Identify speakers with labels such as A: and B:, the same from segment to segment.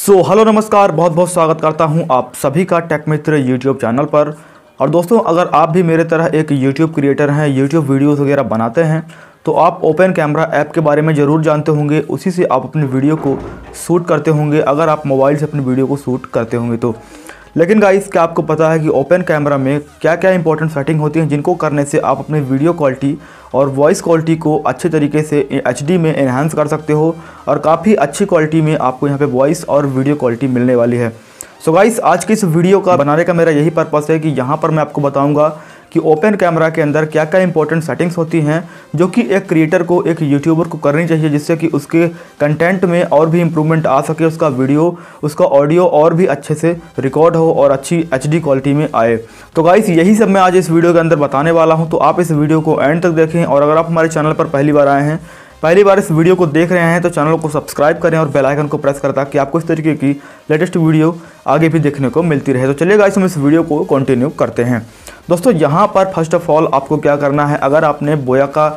A: Hello नमस्कार, बहुत बहुत स्वागत करता हूं आप सभी का टेक मित्र यूट्यूब चैनल पर। और दोस्तों, अगर आप भी मेरे तरह एक यूट्यूब क्रिएटर हैं, यूट्यूब वीडियोस वगैरह बनाते हैं, तो आप ओपन कैमरा ऐप के बारे में ज़रूर जानते होंगे। उसी से आप अपनी वीडियो को शूट करते होंगे, अगर आप मोबाइल से अपनी वीडियो को शूट करते होंगे तो। लेकिन गाइस, क्या आपको पता है कि ओपन कैमरा में क्या क्या इंपॉर्टेंट सेटिंग होती हैं जिनको करने से आप अपनी वीडियो क्वालिटी और वॉइस क्वालिटी को अच्छे तरीके से HD में एनहांस कर सकते हो और काफ़ी अच्छी क्वालिटी में आपको यहाँ पे वॉइस और वीडियो क्वालिटी मिलने वाली है। सो गाइस, आज की इस वीडियो का बनाने का मेरा यही पर्पस है कि यहाँ पर मैं आपको बताऊँगा कि ओपन कैमरा के अंदर क्या क्या इंपॉर्टेंट सेटिंग्स होती हैं जो कि एक क्रिएटर को, एक यूट्यूबर को करनी चाहिए, जिससे कि उसके कंटेंट में और भी इम्प्रूवमेंट आ सके, उसका वीडियो, उसका ऑडियो और भी अच्छे से रिकॉर्ड हो और अच्छी HD क्वालिटी में आए। तो गाइस, यही सब मैं आज इस वीडियो के अंदर बताने वाला हूँ, तो आप इस वीडियो को एंड तक देखें। और अगर आप हमारे चैनल पर पहली बार आए हैं, पहली बार इस वीडियो को देख रहे हैं, तो चैनल को सब्सक्राइब करें और बेल आइकन को प्रेस करें ताकि आपको इस तरीके की लेटेस्ट वीडियो आगे भी देखने को मिलती रहे। तो चलिए गाइस, हम इस वीडियो को कंटिन्यू करते हैं। दोस्तों, यहाँ पर फर्स्ट ऑफ ऑल आपको क्या करना है, अगर आपने बोया का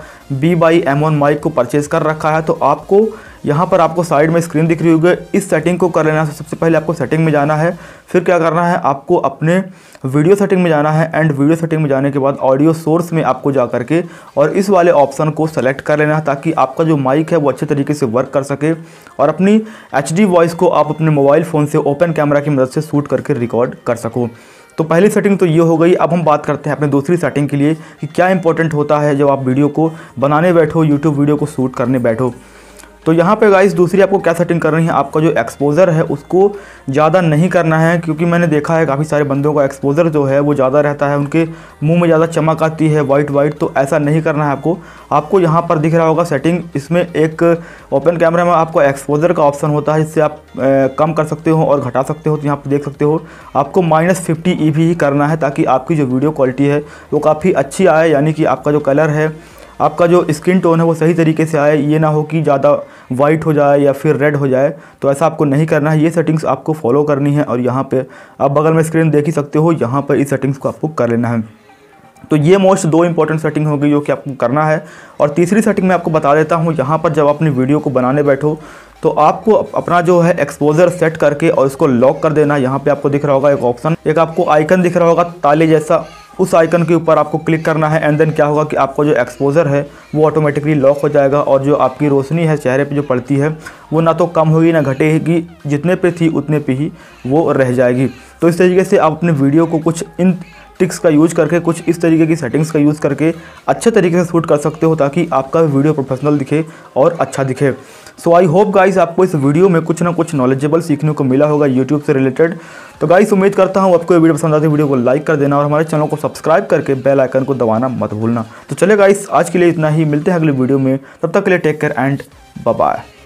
A: B/M1 माइक को परचेज़ कर रखा है तो आपको यहाँ पर आपको साइड में स्क्रीन दिख रही होगी, इस सेटिंग को कर लेना है। सबसे पहले आपको सेटिंग में जाना है, फिर क्या करना है, आपको अपने वीडियो सेटिंग में जाना है एंड वीडियो सेटिंग में जाने के बाद ऑडियो सोर्स में आपको जा करके और इस वाले ऑप्शन को सेलेक्ट कर लेना है ताकि आपका जो माइक है वो अच्छे तरीके से वर्क कर सके और अपनी HD वॉइस को आप अपने मोबाइल फ़ोन से ओपन कैमरा की मदद से शूट करके रिकॉर्ड कर सको। तो पहली सेटिंग तो ये हो गई। अब हम बात करते हैं अपने दूसरी सेटिंग के लिए कि क्या इंपॉर्टेंट होता है जब आप वीडियो को बनाने बैठो, यूट्यूब वीडियो को शूट करने बैठो। तो यहाँ पे गाइस, दूसरी आपको क्या सेटिंग करनी है, आपका जो एक्सपोज़र है उसको ज़्यादा नहीं करना है, क्योंकि मैंने देखा है काफ़ी सारे बंदों का एक्सपोज़र जो है वो ज़्यादा रहता है, उनके मुंह में ज़्यादा चमक आती है वाइट। तो ऐसा नहीं करना है आपको यहाँ पर दिख रहा होगा सेटिंग, इसमें एक ओपन कैमरा में आपको एक्सपोज़र का ऑप्शन होता है जिससे आप कम कर सकते हो और घटा सकते हो। तो यहाँ पर देख सकते हो आपको -50 EB ही करना है ताकि आपकी जो वीडियो क्वालिटी है वो काफ़ी अच्छी आए, यानी कि आपका जो कलर है, आपका जो स्किन टोन है वो सही तरीके से आए। ये ना हो कि ज़्यादा वाइट हो जाए या फिर रेड हो जाए, तो ऐसा आपको नहीं करना है। ये सेटिंग्स आपको फॉलो करनी है और यहाँ पे आप बगल में स्क्रीन देख ही सकते हो, यहाँ पर इस सेटिंग्स को आपको कर लेना है। तो ये मोस्ट दो इंपॉर्टेंट सेटिंग हो गई जो कि आपको करना है। और तीसरी सेटिंग मैं आपको बता देता हूँ, यहाँ पर जब अपनी वीडियो को बनाने बैठो तो आपको अपना जो है एक्सपोज़र सेट करके और इसको लॉक कर देना। यहाँ पे आपको दिख रहा होगा एक ऑप्शन, एक आपको आइकन दिख रहा होगा ताले जैसा, उस आइकन के ऊपर आपको क्लिक करना है एंड देन क्या होगा कि आपका जो एक्सपोज़र है वो ऑटोमेटिकली लॉक हो जाएगा और जो आपकी रोशनी है चेहरे पे जो पड़ती है वो ना तो कम होगी ना घटेगी, जितने पे थी उतने पे ही वो रह जाएगी। तो इस तरीके से आप अपने वीडियो को कुछ इन ट्रिक्स का यूज़ करके, कुछ इस तरीके की सेटिंग्स का यूज़ करके अच्छे तरीके से शूट कर सकते हो ताकि आपका वीडियो प्रोफेशनल दिखे और अच्छा दिखे। सो आई होप गाइस, आपको इस वीडियो में कुछ ना कुछ नॉलेजेबल सीखने को मिला होगा यूट्यूब से रिलेटेड। तो गाइस, उम्मीद करता हूँ आपको ये वीडियो पसंद आती है, वीडियो को लाइक कर देना और हमारे चैनल को सब्सक्राइब करके बेल आइकन को दबाना मत भूलना। तो चलिए गाइस, आज के लिए इतना ही, मिलते हैं अगले वीडियो में, तब तक के लिए take care and bye bye.